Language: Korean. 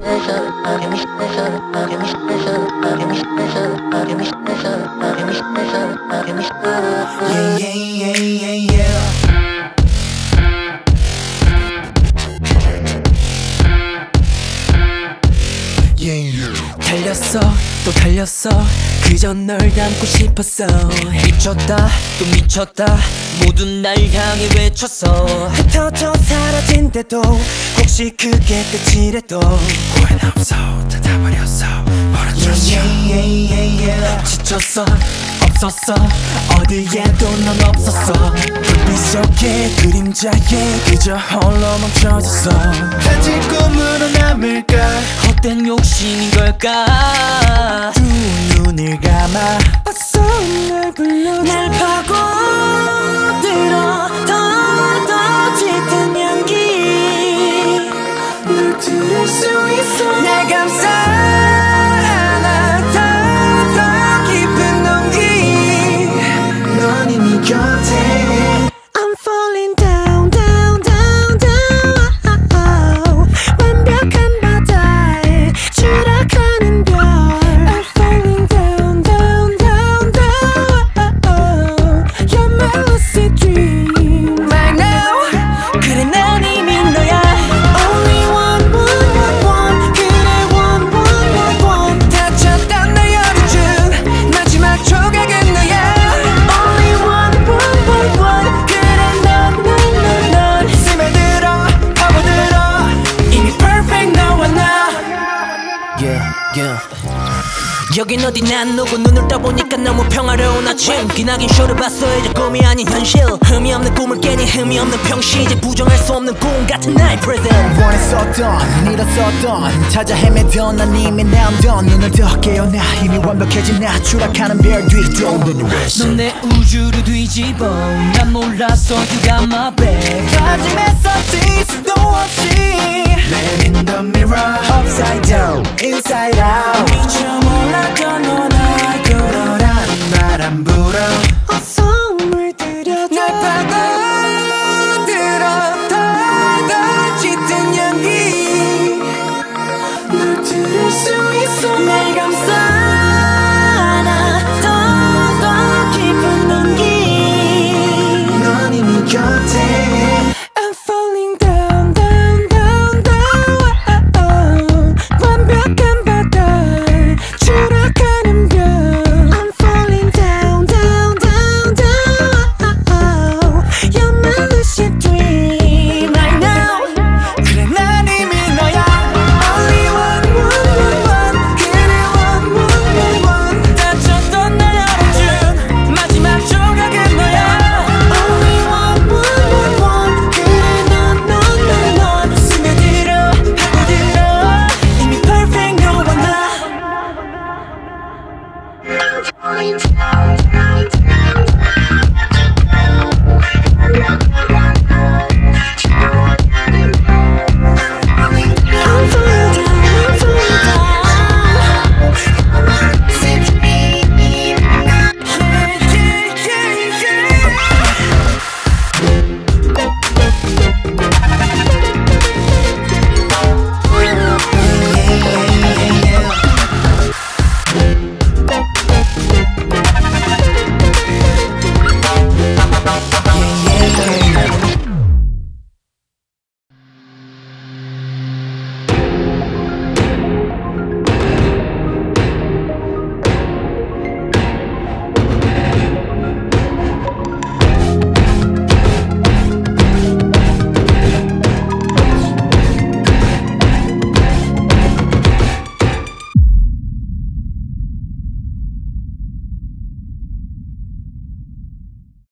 달렸어 또 달렸어 그저 널 담고 싶었어. 미쳤다 또 미쳤다 모두 날 향해 외쳤어. 흩어져 사라진대도 혹시 그게 끝이래도 후회는 없어 다 버렸어 멀어졌어. 지쳤어 없었어 어디에도 넌 없었어. 불빛 속에 그림자에 그저 홀로 멈춰졌어. 단지 꿈으로 남을까 헛된 욕심인 걸까. 두 눈을 감아 어서 날 불러 날 파고들어 더 짙은 향기 널 들을 수 있어. 날 감싸 하나 더 깊은 농기 넌 이미 곁에. I'm falling down down down down 완벽한 바다에 추락하는 별. I'm falling down down down down You're my lucid dream right now. 그래 난 이미 너야. Only one 그래 one 닫혔던 날 열어준 마지막 조각은 너야. Only one 그래 넌 스며들어 파고들어 이미 perfect 너와 나. 여긴 어디 난 누구 눈을 떠보니까 너무 평화로운 아침. 기나긴 쇼를 봤어 이제 꿈이 아닌 현실. 흠이 없는 꿈을 깨니 흠이 없는 평시. 이제 부정할 수 없는 꿈 같은 나의 present. 원했었던 잃었었던 찾아 헤매던 난 이미 now done. 눈을 더 깨어나 이미 완벽해진 나 추락하는 별 뒤도 넌 내 우주를 뒤집어 난 몰랐어 You got my back. 다짐했어 뒤수도 없이 Man in the mirror upside down inside out 미처 몰랐던 너나 그러란 바람 불어